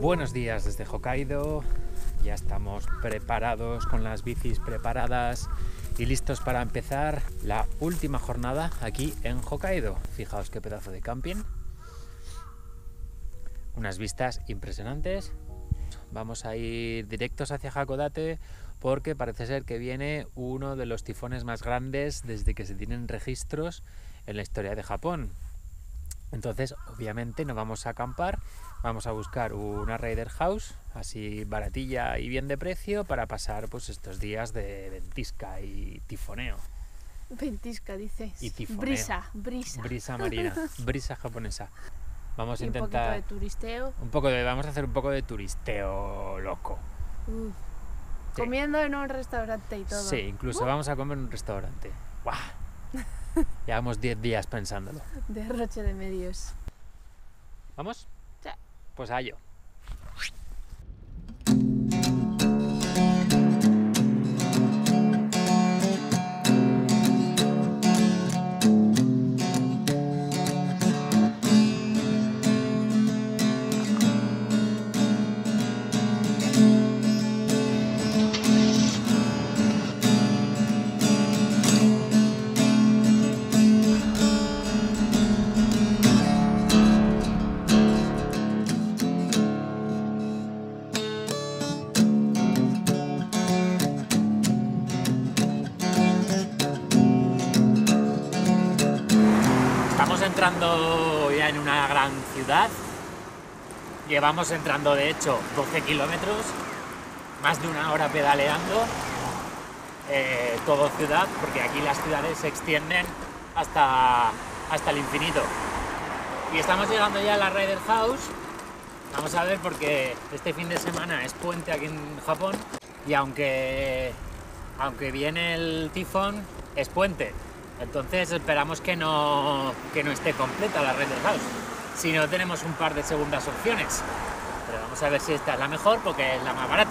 Buenos días desde Hokkaido, ya estamos preparados con las bicis preparadas y listos para empezar la última jornada aquí en Hokkaido. Fijaos qué pedazo de camping, unas vistas impresionantes. Vamos a ir directos hacia Hakodate porque parece ser que viene uno de los tifones más grandes desde que se tienen registros en la historia de Japón. Entonces, obviamente, no vamos a acampar, vamos a buscar una Rider House, así baratilla y bien de precio, para pasar pues estos días de ventisca y tifoneo. Ventisca, dice. Y tifoneo. Brisa Marina, brisa japonesa. Vamos a intentar un poquito de turisteo. Vamos a hacer un poco de turisteo loco. Sí. Comiendo en un restaurante y todo. Sí, incluso vamos a comer en un restaurante. ¡Guau! Llevamos 10 días pensándolo. Derroche de medios. ¿Vamos? Sí. Pues a ello. Estamos entrando ya en una gran ciudad. Llevamos entrando de hecho 12 kilómetros, más de una hora pedaleando, todo ciudad, porque aquí las ciudades se extienden hasta el infinito. Y estamos llegando ya a la Rider House. Vamos a ver, porque este fin de semana es puente aquí en Japón y aunque viene el tifón, es puente. Entonces esperamos que no esté completa la Rider House. Si no, tenemos un par de segundas opciones. Pero vamos a ver si esta es la mejor porque es la más barata.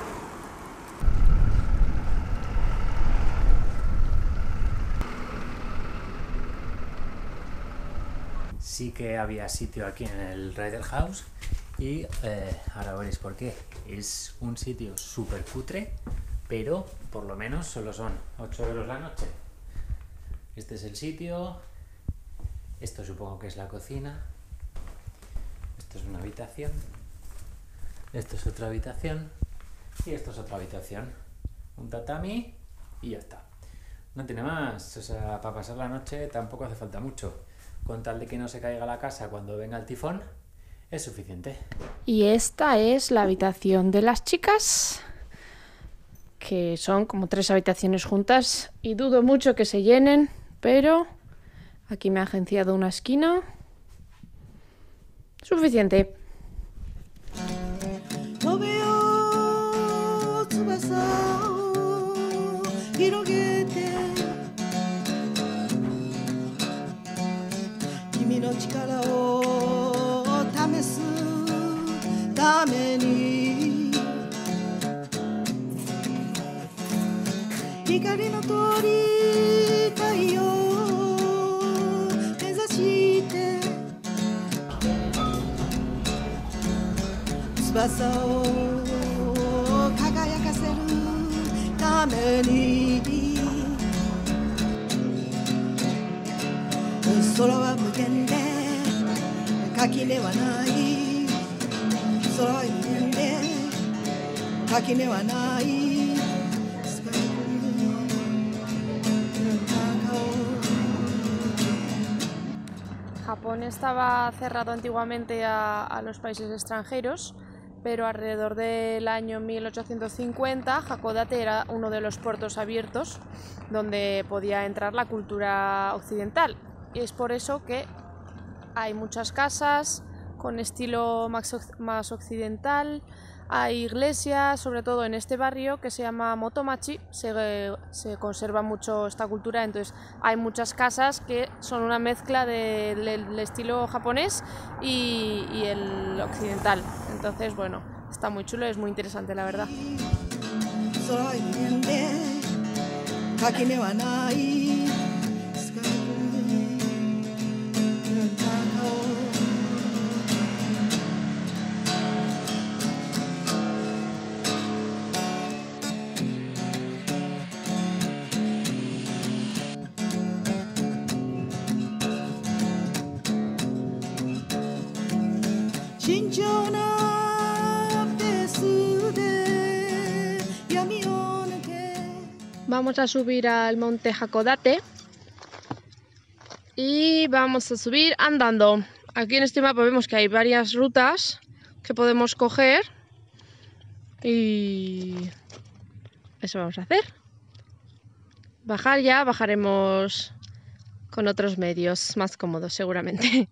Sí que había sitio aquí en el Rider House y ahora veréis por qué. Es un sitio súper cutre, pero por lo menos solo son 8 euros la noche. Este es el sitio, esto supongo que es la cocina, esto es una habitación, esto es otra habitación y esto es otra habitación. Un tatami y ya está. No tiene más, o sea, para pasar la noche tampoco hace falta mucho. Con tal de que no se caiga la casa cuando venga el tifón, es suficiente. Y esta es la habitación de las chicas, que son como 3 habitaciones juntas y dudo mucho que se llenen, pero aquí me ha agenciado una esquina. Suficiente. Japón estaba cerrado antiguamente a los países extranjeros, pero alrededor del año 1850 Hakodate era uno de los puertos abiertos donde podía entrar la cultura occidental. Y es por eso que hay muchas casas con estilo más occidental, hay iglesias, sobre todo en este barrio que se llama Motomachi, se conserva mucho esta cultura, entonces hay muchas casas que son una mezcla del estilo japonés y el occidental. Entonces, bueno, está muy chulo, es muy interesante, la verdad. Vamos a subir al monte Hakodate y vamos a subir andando. Aquí en este mapa vemos que hay varias rutas que podemos coger y eso vamos a hacer. Bajar ya, bajaremos con otros medios más cómodos seguramente.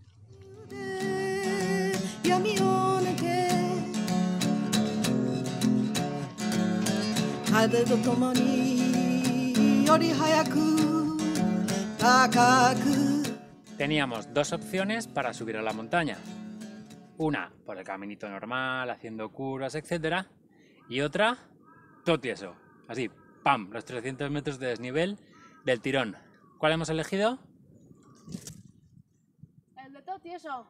Teníamos dos opciones para subir a la montaña. Una por el caminito normal, haciendo curvas, etc. Y otra, todo tieso. Así, ¡pam! Los 300 metros de desnivel del tirón. ¿Cuál hemos elegido? El de todo tieso.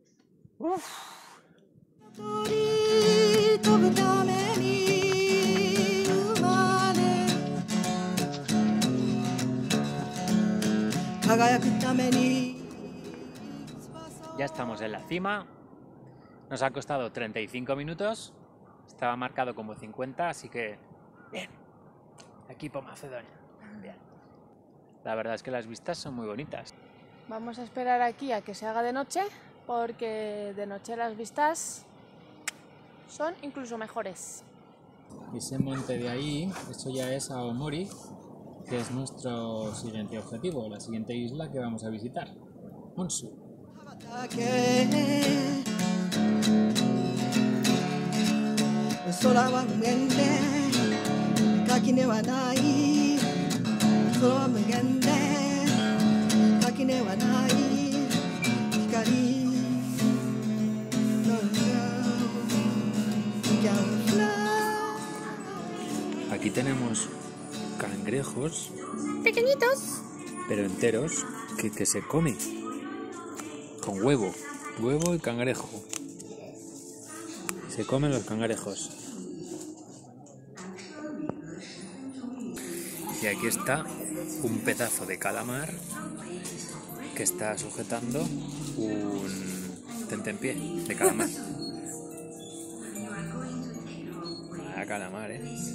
Ya estamos en la cima. Nos ha costado 35 minutos. Estaba marcado como 50, así que bien. Equipo Macedonia. Bien. La verdad es que las vistas son muy bonitas. Vamos a esperar aquí a que se haga de noche, porque de noche las vistas son incluso mejores. Ese monte de ahí, eso ya es Aomori, que es nuestro siguiente objetivo, la siguiente isla que vamos a visitar, Honshu. Aquí tenemos cangrejos Pequeñitos. pero enteros que se comen con huevo y cangrejo. Se comen los cangrejos. Y aquí está un pedazo de calamar que está sujetando un tentempié de calamar. Vaya calamar,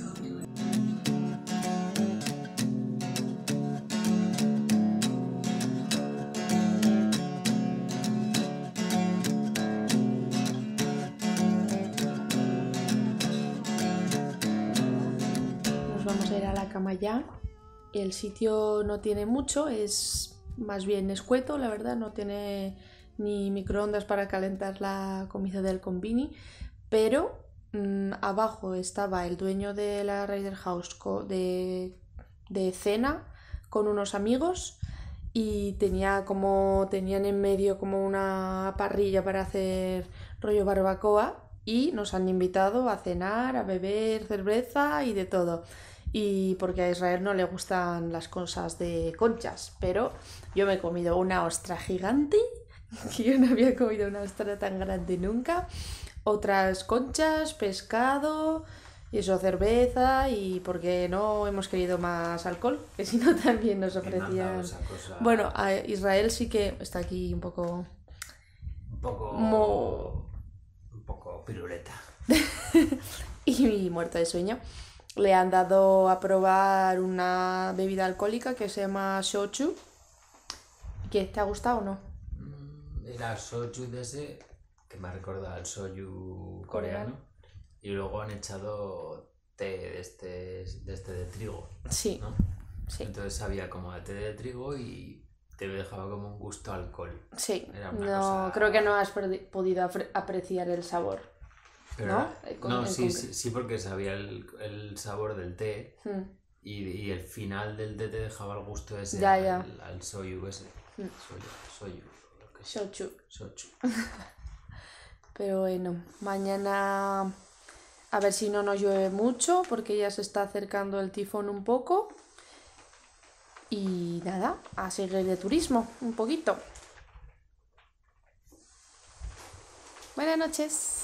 Vamos a ir a la cama ya. El sitio no tiene mucho, es más bien escueto, la verdad, no tiene ni microondas para calentar la comida del convini, pero abajo estaba el dueño de la Raider House de cena con unos amigos y tenían en medio como una parrilla para hacer rollo barbacoa y nos han invitado a cenar, a beber cerveza y de todo. Y porque a Israel no le gustan las cosas de conchas, pero yo me he comido una ostra gigante, que yo no había comido una ostra tan grande nunca, otras conchas, pescado, y eso, cerveza, y porque no hemos querido más alcohol, que si no también nos ofrecían... Bueno, a Israel sí que está aquí un poco piruleta. y muerto de sueño. Le han dado a probar una bebida alcohólica que se llama shochu. ¿Qué? ¿Te ha gustado o no? Era shochu de ese que me ha recordado al soju coreano. Y luego han echado té de este de trigo. Sí, ¿no? Sí. Entonces sabía como a té de trigo y te dejaba como un gusto a alcohol. Sí, cosa... creo que no has podido apreciar el sabor. Pero ¿no? Sí, porque sabía el sabor del té y el final del té te dejaba el gusto ese al soju ese. Shochu. Shochu. Pero bueno, mañana a ver si no nos llueve mucho porque ya se está acercando el tifón un poco. Y nada, a seguir de turismo un poquito. Buenas noches.